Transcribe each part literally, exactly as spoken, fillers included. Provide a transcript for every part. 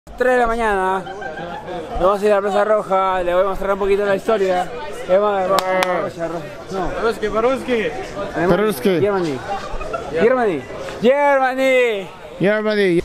tres de la mañana, vamos a ir a la Plaza Roja, le voy a mostrar un poquito la historia. No. Ruski, Ruski. Ruski. Germany. Germany. Germany. Germany.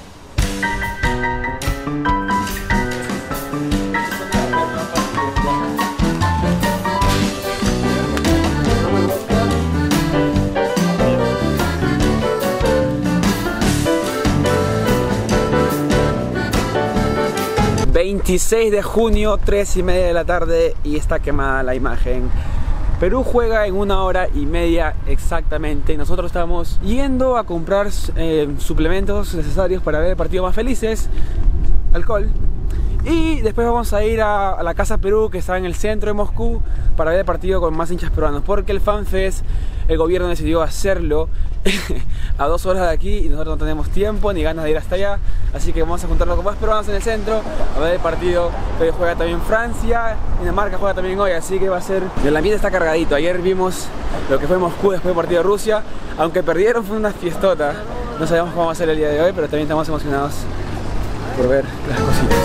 veintiséis de junio, tres y media de la tarde, y está quemada la imagen. Perú juega en una hora y media exactamente. Nosotros estamos yendo a comprar eh, suplementos necesarios para ver el partido más felices, alcohol. Y después vamos a ir a, a la Casa Perú, que está en el centro de Moscú, para ver el partido con más hinchas peruanos, porque el FanFest, el gobierno decidió hacerlo a dos horas de aquí y nosotros no tenemos tiempo ni ganas de ir hasta allá, así que vamos a juntarnos con más peruanos en el centro a ver el partido. Hoy juega también Francia, Dinamarca juega también hoy, así que va a ser... El ambiente está cargadito. Ayer vimos lo que fue Moscú después del partido de Rusia, aunque perdieron, fue una fiestota. No sabemos cómo va a ser el día de hoy, pero también estamos emocionados por ver las cositas.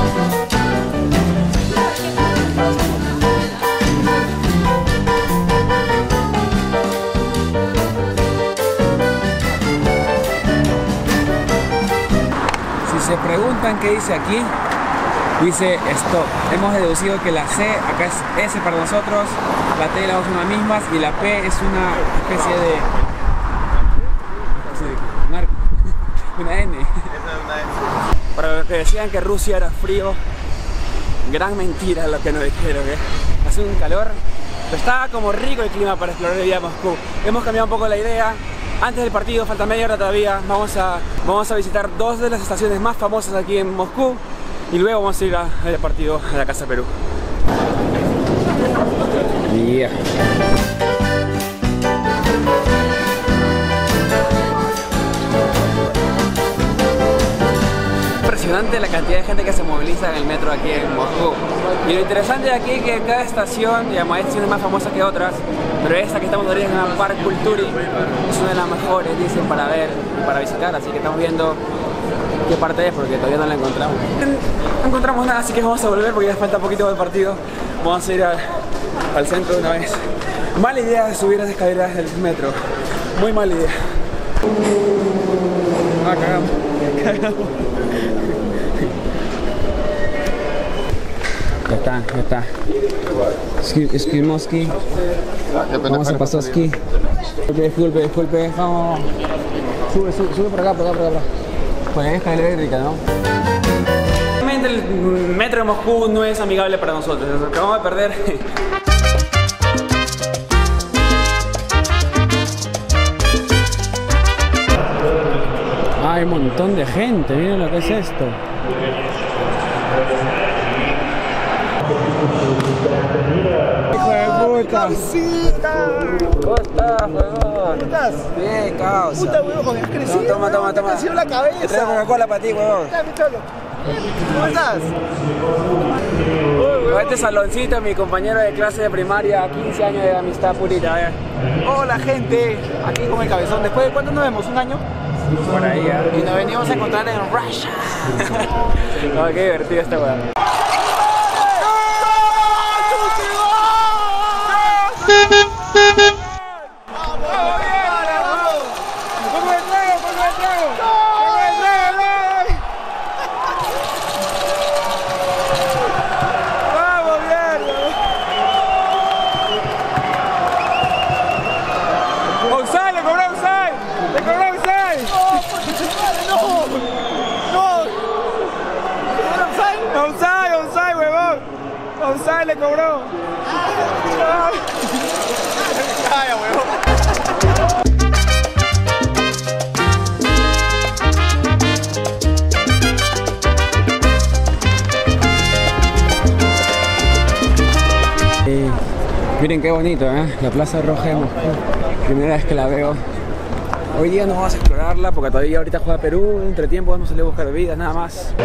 Se preguntan qué dice aquí, dice stop. Hemos deducido que la C acá es S para nosotros, la T y la O son las mismas y la P es una especie de... una N. Para los que decían que Rusia era frío, gran mentira lo que nos dijeron, ¿eh? Hace un calor, pero está como rico el clima para explorar el día de Moscú. Hemos cambiado un poco la idea. Antes del partido, falta media hora todavía, vamos a, vamos a visitar dos de las estaciones más famosas aquí en Moscú y luego vamos a ir a ver el partido a la Casa Perú. Yeah. Impresionante la cantidad de gente que se moviliza en el metro aquí en Moscú. Y lo interesante de aquí es que cada estación, digamos, hay estaciones más famosas que otras, pero esta que estamos ahorita en el Park Kulturi es una de las mejores, dicen, para ver, para visitar, así que estamos viendo qué parte es porque todavía no la encontramos. No encontramos nada, así que vamos a volver porque ya falta poquito del partido. Vamos a ir a, al centro de una vez. Mala idea de subir las escaleras del metro, muy mala idea. Ah, cagamos, cagamos. Ya está, ya está. Skimoski. Vamos a Pasoski. Disculpe, disculpe, disculpe. Vamos. Sube, sube, sube por acá, por acá, por acá. Pues es escalera eléctrica, ¿no? Realmente el metro de Moscú no es amigable para nosotros. Nos acabamos de perder. Hay un montón de gente, miren lo que es esto. Hijo de puta. ¿Cómo estás, huevón? ¿Cómo estás? Bien, causa. Puta, huevón, has crecido. Toma, toma, toma. Te ha crecido la cabeza. Te traigo Coca-Cola para ti, huevón. ¿Cómo estás? Con este saloncito, mi compañero de clase de primaria, quince años de amistad purita, ¿eh? Hola, gente. Aquí con el cabezón. ¿Después de cuánto nos vemos? ¿Un año? Por ahí, ¿eh? Y nos venimos a encontrar en Russia. No, qué divertido este weón. Onside le cobró. Calla, huevón. Eh, miren qué bonito, ¿eh? La Plaza Roja de Moscú. Primera vez que la veo. Hoy día no vamos a explorarla porque todavía ahorita juega Perú. Entre tiempo vamos a salir a buscar bebidas, nada más.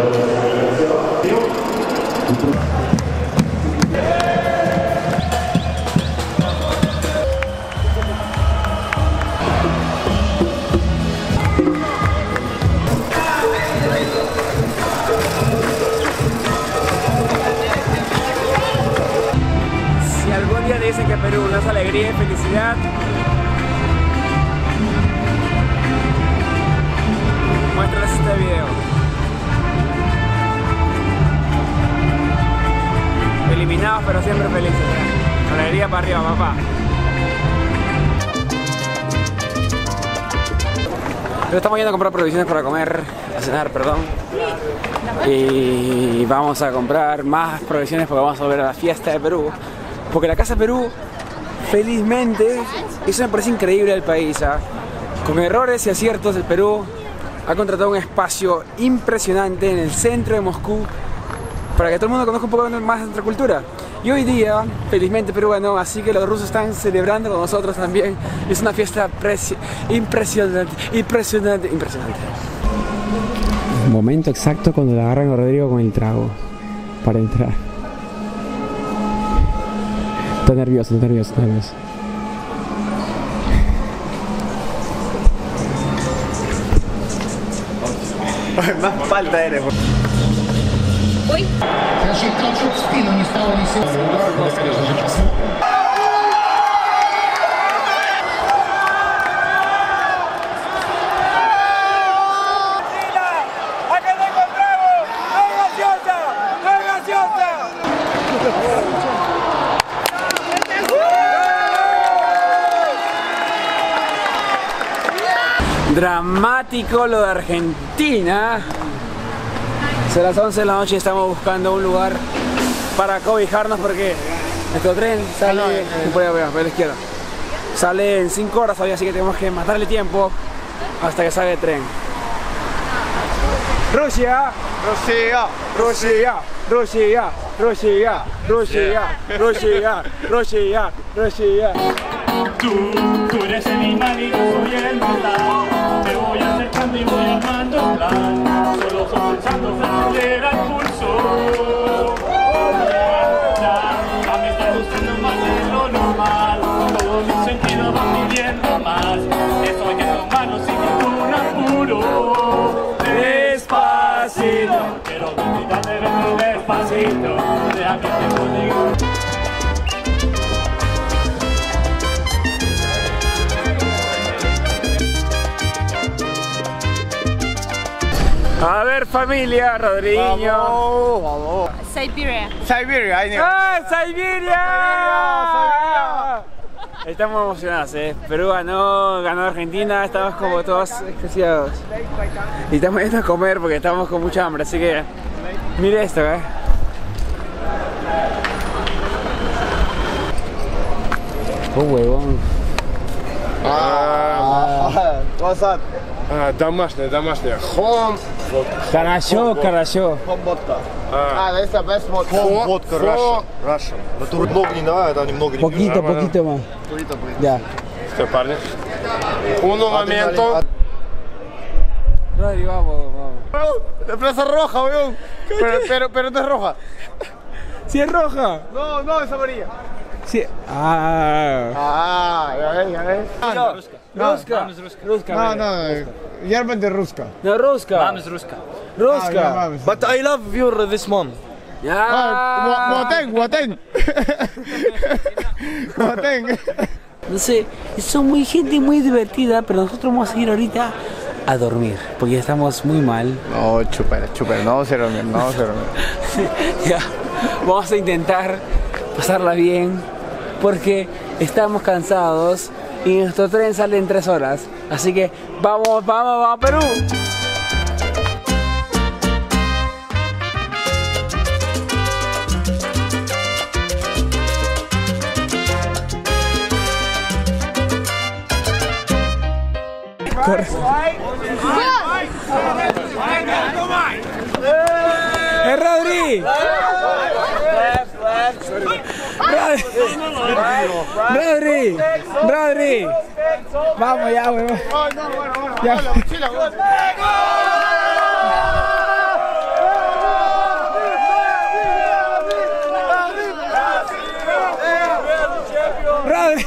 alegría y felicidad. Muéstrales este video. Eliminados pero siempre felices, ¿eh? Alegría para arriba, papá. Pero estamos yendo a comprar provisiones para comer, a cenar, perdón. Y vamos a comprar más provisiones porque vamos a volver a la fiesta de Perú. Porque la Casa Perú, felizmente, eso me parece increíble del país, ¿eh? Con errores y aciertos, el Perú ha contratado un espacio impresionante en el centro de Moscú para que todo el mundo conozca un poco más de nuestra cultura. Y hoy día, felizmente Perú ganó, así que los rusos están celebrando con nosotros también. Es una fiesta impresionante, impresionante, impresionante. Momento exacto cuando le agarran a Rodrigo con el trago para entrar. Está nervioso, está nervioso, está nervioso. Más falta eres. Oi? Я же толчок в спину не стал висеть. Dramático lo de Argentina. Son las once de la noche y estamos buscando un lugar para cobijarnos porque nuestro tren sale, Ah, no, eh, por ahí, por ahí, por la izquierda. Sale en cinco horas todavía, así que tenemos que matarle tiempo hasta que salga el tren. Rusia, Rusia, Rusia, Rusia, Rusia, Rusia, Rusia, Rusia, Rusia. Tú, tú eres el imán y yo soy el metal. Me voy acercando y voy armando un plan. Solo sospechando se acelera el pulso. Ya, ya me está gustando más de lo normal. Todos mis sentidos van pidiendo más. Eso hay que tomarlo sin ningún apuro. Despacito, quiero gritarte dentro despacito. Déjame que te contigo. A ver, familia, Rodrigo. Vamos, vamos. Siberia. Siberia, ahí ¡Ah, Siberia! Estamos emocionados, ¿eh? Perú ganó, ganó Argentina, estamos como todos extasiados. Y estamos yendo a comer porque estamos con mucha hambre, así que mire esto, ¿eh? Oh, huevón. Ah, what's up? А, домашняя, домашняя. Хом. Хорошо, хорошо. Home vodka. Ah, that's the best vodka. Home Водка Russian. Russian. Но много не давай, это немного не пьют. Poquito, poquito más. Ya. Что, парни? Uno momento. Rodrigo, vamos, vamos. La plaza roja, weón. Pero, pero, pero no es roja. ¿Sí es roja? No, no, es amarilla. Sí. Ah. Ah, ya ves, ya ves. No, Ruska. Ruska. No, no, German de Ruska. No, Ruska. Vamos, Ruska. Ruska. But I love your this mom. Ya. Guatén, guatén. Guatén. No sé, son muy gente muy divertida, pero nosotros vamos a ir ahorita a dormir, porque ya estamos muy mal. No, chúpala, chúpala, no vamos a dormir, no vamos a dormir. Ya, vamos a intentar pasarla bien, porque estamos cansados y nuestro tren sale en tres horas. Así que vamos, vamos, vamos, Perú. Corre. ¡Eh, Rodri! Rodri, Rodri, vamos ya, weón. Ya. Rodri.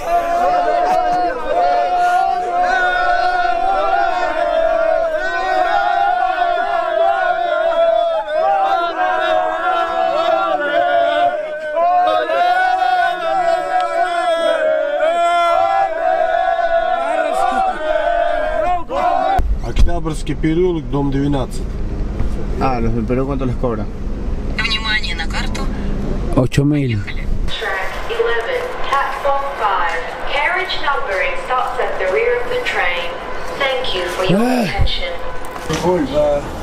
Октябрьский переулок, дом двенадцать. Ah, los del Perú, ¿cuánto les cobran? Внимание на карту. ocho mil. Track eleven, platform five. Carriage numbering starts at the rear of the train. Thank you for your attention. Disculpa.